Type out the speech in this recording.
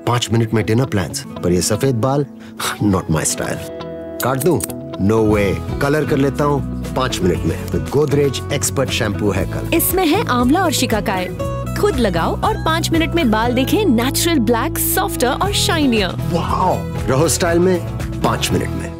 5 minute में dinner plans, पर ये सफेद बाल नॉट माई स्टाइल। काट दूं? नो वे, कलर कर लेता हूँ 5 मिनट में विद गोदरेज एक्सपर्ट शैम्पू है कलर। इसमें है आंवला और शिकाकाई। खुद लगाओ और 5 मिनट में बाल दिखे नेचुरल ब्लैक, सॉफ्टर और शाइनियर। वाओ, रहो स्टाइल में 5 मिनट में।